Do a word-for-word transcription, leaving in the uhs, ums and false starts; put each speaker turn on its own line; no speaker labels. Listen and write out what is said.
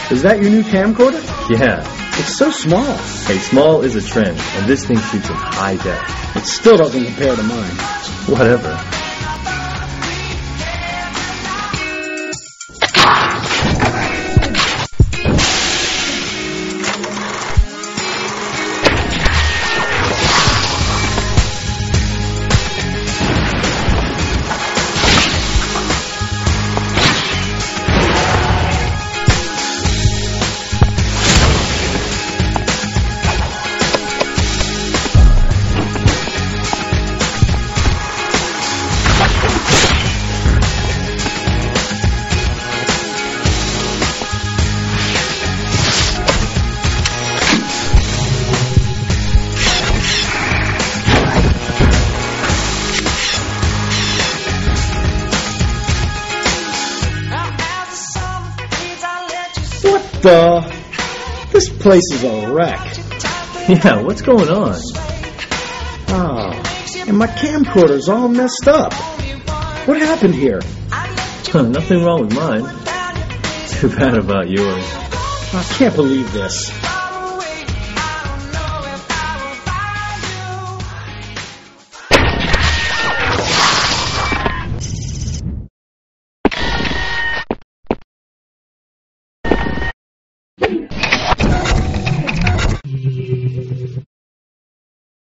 Is that your new camcorder?
Yeah.
It's so small.
Hey, small is a trend, and this thing shoots in high def.
It still doesn't compare to mine.
Whatever.
What the? This place is a wreck.
Yeah, what's going on?
Oh, and my camcorder's all messed up. What happened here?
Huh, nothing wrong with mine. Too bad about yours.
I can't believe this.